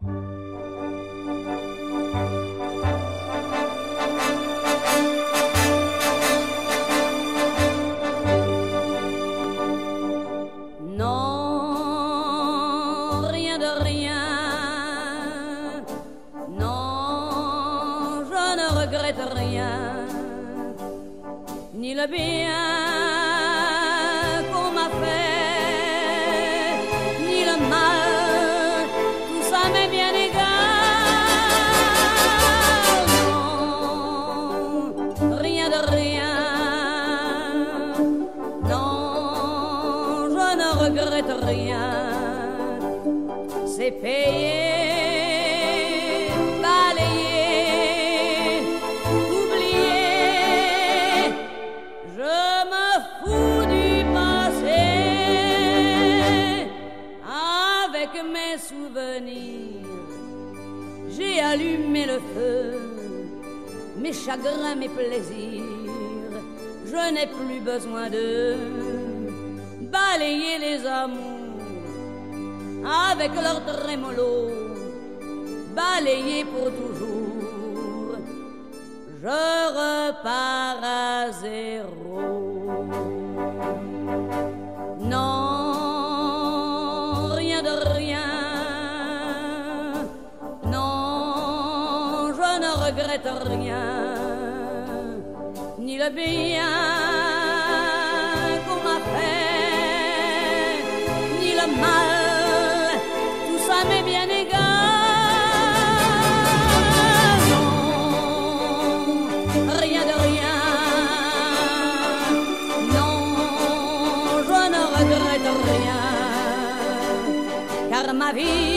Non, rien de rien. Non, je ne regrette rien. Ni le bien qu'on m'a fait, ni le mal, tout ça m'est bien égal. Non, rien de rien. Non, je ne regrette rien. C'est payé, balayé, oublié. Je me fous du passé. Avec mes souvenirs, j'ai allumé le feu. Mes chagrins, mes plaisirs, je n'ai plus besoin de balayer les amours avec leur trémolo, balayer pour toujours. Je repars à zéro. Non, rien de rien. Non, je ne regrette rien. Ni le bien qu'on m'a fait, ni le mal, tout ça m'est bien égal. Non, rien de rien. Non, je ne regrette rien, car ma vie